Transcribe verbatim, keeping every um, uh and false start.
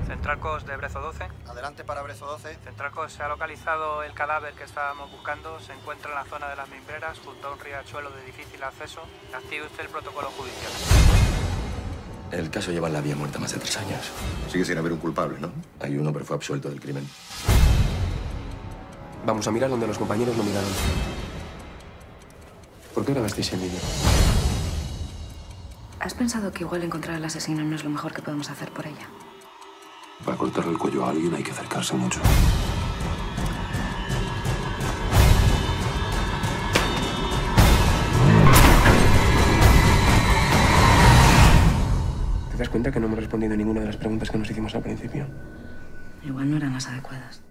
Centralcos de Brezo doce. Adelante para Brezo doce. Centralcos, se ha localizado el cadáver que estábamos buscando. Se encuentra en la zona de las mimbreras, junto a un riachuelo de difícil acceso. Active usted el protocolo judicial. El caso lleva en la vía muerta más de tres años. Sigue sin haber un culpable, ¿no? Hay uno, pero fue absuelto del crimen. Vamos a mirar donde los compañeros no miraron. ¿Por qué grabasteis el vídeo? ¿Has pensado que igual encontrar al asesino no es lo mejor que podemos hacer por ella? Para cortarle el cuello a alguien hay que acercarse mucho. ¿Te das cuenta que no hemos respondido ninguna de las preguntas que nos hicimos al principio? Igual no eran las adecuadas.